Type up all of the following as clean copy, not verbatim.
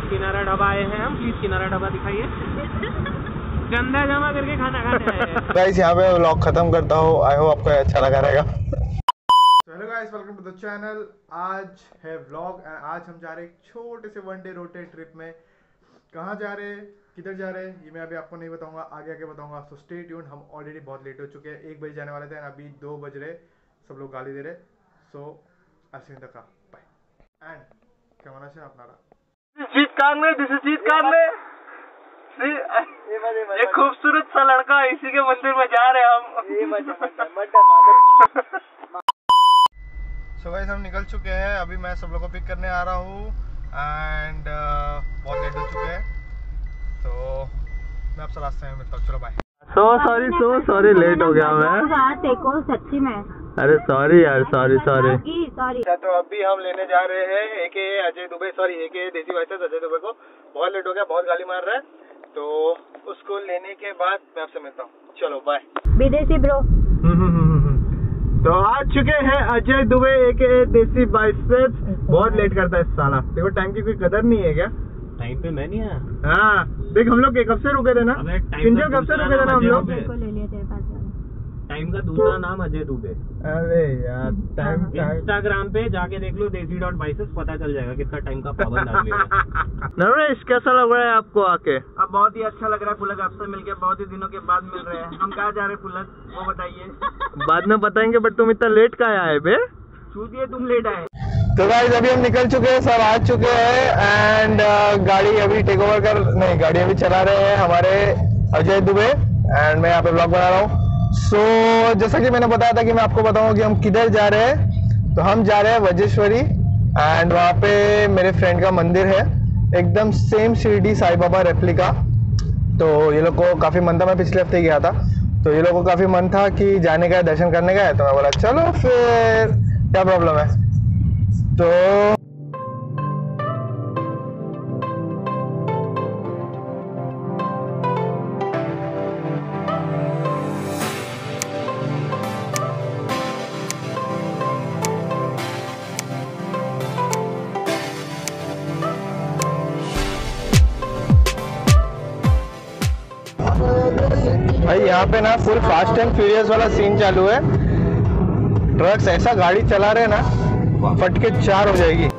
किनारा ढाबा आए हैं हम। प्लीज किनारा ढाबा दिखाइए। चंदा जमा करके खाना खाने आए हैं। गाइस यहाँ पे व्लॉग खत्म करता हूँ। आई होप आपको अच्छा लगा रहेगा। Hello guys, welcome to the channel. आज है व्लॉग। आज हम जा रहे हैं एक छोटे से वन डे रोड ट्रिप में। कहाँ जा रहे हैं, किधर जा रहे हैं, ये मैं अभी आपको नहीं बताऊंगा, आगे आगे बताऊंगा। So stay tune. हम ऑलरेडी बहुत लेट हो चुके हैं। 1 बजे जाने वाले थे, अभी 2 बज रहे। सब लोग गाली दे रहे। सो असिन तक बाय एंड কেমন আছেন আপনারা? Jeet Kangle, this is Jeet Kangle. ये खूबसूरत सा लड़का, इसी के मंदिर में जा रहे हैं हम। सो गाइस हम निकल चुके हैं। अभी मैं सब लोग को पिक करने आ रहा हूँ एंड बहुत लेट हो चुके हैं। तो मैं आपसे रास्ते में मिलता हूँ। चलो बाय। सो सॉरी लेट हो गया मैं। देखो सच्ची में। अरे सॉरी यार, सॉरी। सॉरी। तो अभी हम लेने जा रहे हैं एके अजय दुबे, एके देसी वाइसेस अजय दुबे को। बहुत लेट हो गया, बहुत गाली मार रहा है। तो उसको लेने के बाद मैं आपसे मिलता हूँ। चलो बाय। विदेशी ब्रो। तो आ चुके हैं अजय दुबे एके देसी बाइसेप्स। बहुत लेट करता है साला। देखो टाइम की कोई कदर नहीं है क्या? टाइम पे मैं नहीं आया। हाँ देख, हम लोग कब से रुके थे ना, किंजल कब से रुके थे ना हम लोग। ले लिया तेरे पास। टाइम का दूसरा नाम अजय दुबे। अरे यार टाइम इंस्टाग्राम पे जाके देख लो देसी.बाइसेप्स, पता चल जाएगा कितना टाइम का पाबंद आदमी है। नरेश कैसा लग रहा है आपको आके? अब बहुत ही अच्छा लग रहा है पुलक, आपसे मिलके बहुत ही दिनों के बाद मिल रहे हैं। हम कहाँ जा रहे हैं पुलक, वो बताइए। बाद में बताएंगे, बट तुम इतना लेट कहाँ आए बे? छूटिए, तुम लेट आए। तो गाइस अभी हम निकल चुके हैं, सब आ चुके हैं एंड गाड़ी अभी टेक ओवर गाड़ी अभी चला रहे हैं हमारे अजय दुबे एंड मैं यहाँ पे ब्लॉग बना रहा हूँ। सो जैसा कि मैंने बताया था कि मैं आपको बताऊँ कि हम किधर जा रहे हैं। तो हम जा रहे हैं वज्रेश्वरी एंड वहाँ पे मेरे फ्रेंड का मंदिर है, एकदम सेम शिरडी साई बाबा रेप्लिका। तो ये लोग को काफ़ी मन था, मैं पिछले हफ्ते गया था, तो ये लोग को काफ़ी मन था कि जाने का है, दर्शन करने का है। तो मैं बोला चलो फिर, क्या प्रॉब्लम है। तो भाई यहाँ पे ना फुल फास्ट एंड फ्यूरियस वाला सीन चालू है। ट्रक्स ऐसा गाड़ी चला रहे ना, फट के 4 हो जाएगी।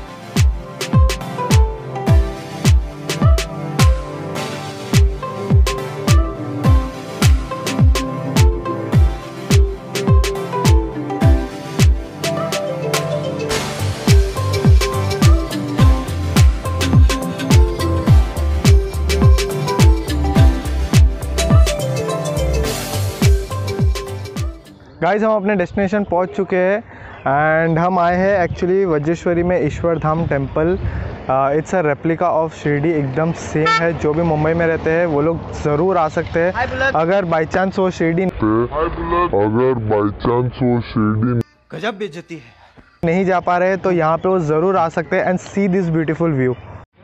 गाइस हम अपने डेस्टिनेशन पहुंच चुके हैं एंड हम आए हैं एक्चुअली वज्रेश्वरी में Ishwar Dham temple. It's a replica of Shirdi, एकदम सेम है। जो भी मुंबई में रहते हैं वो लोग ज़रूर आ सकते हैं। अगर बाई चांस वो शिरडी गजब बेइज्जती है, नहीं जा पा रहे तो यहाँ पे वो ज़रूर आ सकते हैं and see this beautiful view.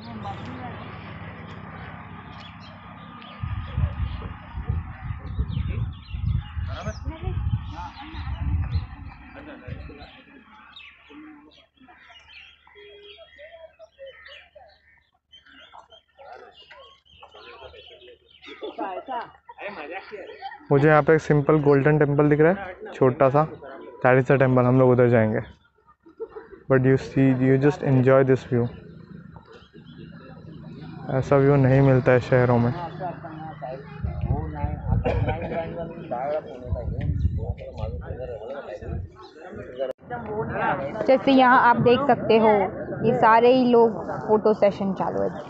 मुझे यहाँ पे एक सिंपल गोल्डन टेम्पल दिख रहा है, छोटा सा। That is the temple. हम लोग उधर जाएंगे, but you just enjoy this view. ऐसा व्यू नहीं मिलता है शहरों में। जैसे यहाँ आप देख सकते हो, ये सारे ही लोग फोटो सेशन चालू है।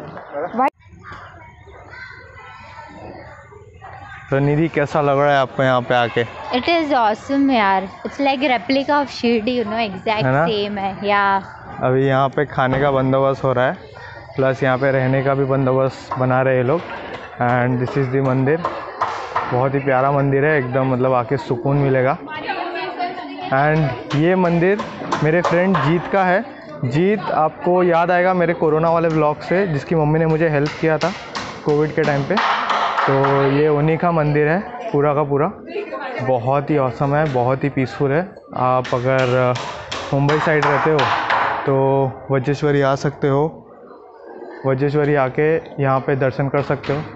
तो निधि कैसा लग रहा है आपको यहाँ पे आके? इट इज ऑसम यार, it's like replica of Shirdi, you know, exact same है। या अभी यहाँ पे खाने का बंदोबस्त हो रहा है, प्लस यहाँ पे रहने का भी बंदोबस्त बना रहे हैं लोग। एंड दिस इज़ द मंदिर। बहुत ही प्यारा मंदिर है एकदम, मतलब आके सुकून मिलेगा। एंड ये मंदिर मेरे फ्रेंड जीत का है। जीत आपको याद आएगा मेरे कोरोना वाले व्लॉग से, जिसकी मम्मी ने मुझे हेल्प किया था कोविड के टाइम पे। तो ये उन्हीं का मंदिर है पूरा का पूरा। बहुत ही औसम है, बहुत ही पीसफुल है। आप अगर मुंबई साइड रहते हो तो वज्रेश्वरी आ सकते हो। वज्रेश्वरी आके यहाँ पे दर्शन कर सकते हो।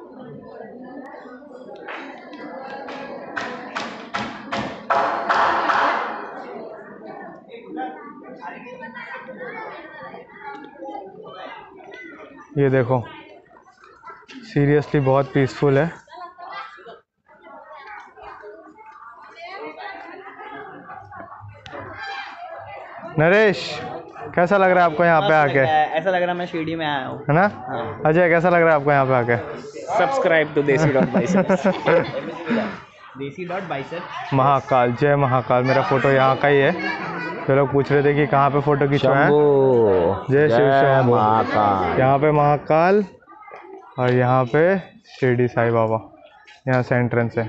ये देखो, सीरियसली बहुत पीसफुल है। नरेश, कैसा लग रहा है आपको यहाँ पे आके? ऐसा लग रहा है मैं शिरडी में आया हूँ, है ना? अजय, कैसा लग रहा है आपको यहाँ पे आके? सब्सक्राइब टू देसी.biceps। देसी.biceps। महाकाल, जय महाकाल। मेरा फोटो यहाँ का ही है। तो लोग पूछ रहे थे कि कहाँ पे फोटो खिंचवाएं है। जय शिव शंभू। यहाँ पे महाकाल और यहाँ पे शिरडी साईं बाबा। यहाँ से एंट्रेंस है।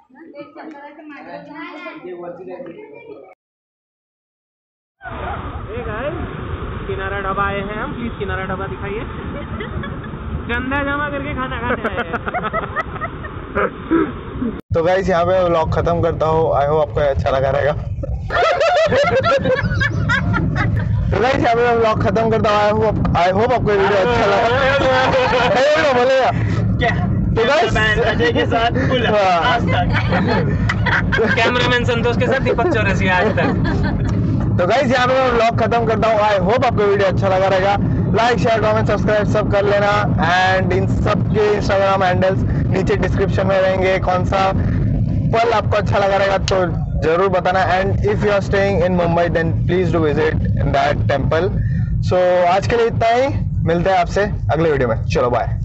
किनारा ढाबा आए हैं हम, प्लीज किनारा ढाबा दिखाइए। चंदा जमा करके खाना खाने आए हैं। तो गाइस यहाँ पे व्लॉग खत्म करता हूँ। आई होप आपको अच्छा लगा रहेगा। तो गाइस यहाँ पे मैं व्लॉग खत्म करता हूँ। आई होप आपको वीडियो अच्छा लगा। बोलेगा क्या? तो गाइस अजय के साथ आज तक, कैमरामैन संतोष के साथ दीपक चौरसिया आज तक। तो गाइस यहाँ पे मैं व्लॉग खत्म करता हूँ। आई होप आपको वीडियो अच्छा लगा रहेगा। लाइक, शेयर, कमेंट, सब्सक्राइब सब कर लेना। एंड इन सब के इंस्टाग्राम हैंडल्स नीचे डिस्क्रिप्शन में रहेंगे। कौन सा पल आपको अच्छा लगा रहेगा तो जरूर बताना। And if you are staying in Mumbai then please do visit that temple. So आज के लिए इतना ही। मिलते हैं आपसे अगले वीडियो में। चलो बाय।